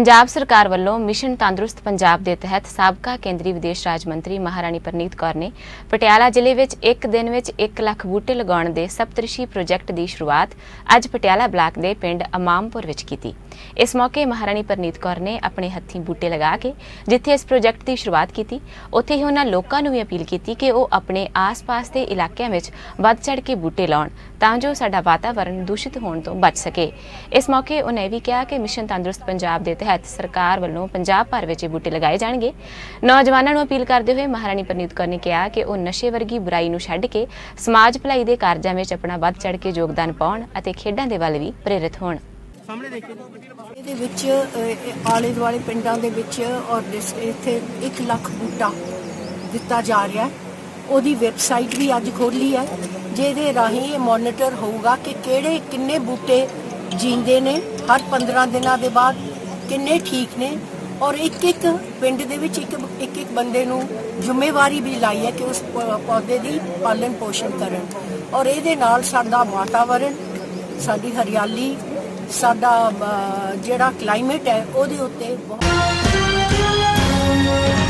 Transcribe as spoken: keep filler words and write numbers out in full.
पंजाब सरकार वालों मिशन तंदुरुस्त पंजाब के तहत साबका केंद्रीय विदेश राज मंत्री महाराणी परनीत कौर ने पटियाला जिले में एक दिन में एक लाख बूटे लगाने के सप्तऋषि प्रोजेक्ट की शुरुआत अज पटियाला ब्लाक के पिंड अमामपुर विच की। इस मौके महाराणी परनीत कौर ने अपने हत्थीं बूटे लगा के जिथे इस प्रोजेक्ट की शुरुआत की उत्थे ही उन्होंने लोगों को भी अपील की कि वह अपने आस पास के इलाकों में वध चढ़ के बूटे लाउण तां जो साडा वातावरण दूषित होने तो बच सके। इस मौके उन्हें यह भी कहा कि मिशन तंदुरुस्त पंजाब के तहत सरकार वालों पंजाब भर में बूटे लगाए जाएंगे। नौजवानों को अपील करते हुए महाराणी परनीत कौर ने कहा कि वह नशे वर्गी बुराई नूं छड्ड के समाज भलाई के कार्यां में अपना वध चढ़ के योगदान पाउण अते खेडां दे वल भी प्रेरित होण। ਇਹਦੇ ਵਿੱਚ ਆਲੇ ਦੁਆਲੇ ਪਿੰਡਾਂ ਦੇ ਵਿੱਚ ਔਰ ਇੱਥੇ एक ਲੱਖ ਬੂਟਾ ਦਿੱਤਾ ਜਾ ਰਿਹਾ ਹੈ। ਉਹਦੀ ਵੈਬਸਾਈਟ ਵੀ ਅੱਜ ਖੋਲੀ ਹੈ ਜਿਹਦੇ ਰਾਹੀਂ ਇਹ ਮੋਨੀਟਰ ਹੋਊਗਾ ਕਿ ਕਿਹੜੇ ਕਿੰਨੇ ਬੂਟੇ ਜੀਂਦੇ ਨੇ ਹਰ पंद्रह ਦਿਨਾਂ ਦੇ ਬਾਅਦ ਕਿੰਨੇ ਠੀਕ ਨੇ ਔਰ ਇੱਕ ਇੱਕ ਪਿੰਡ ਦੇ ਵਿੱਚ ਇੱਕ ਇੱਕ ਇੱਕ ਬੰਦੇ ਨੂੰ ਜ਼ਿੰਮੇਵਾਰੀ ਵੀ ਲਾਈ ਹੈ ਕਿ ਉਸ ਪੌਦੇ ਦੀ ਪਾਲਣ ਪੋਸ਼ਣ ਕਰਨ ਔਰ ਇਹਦੇ ਨਾਲ ਸਾਡਾ ਵਾਤਾਵਰਣ ਸਾਡੀ ਹਰਿਆਲੀ साडा जिहड़ा क्लाइमेट है उहदे उत्ते बहुत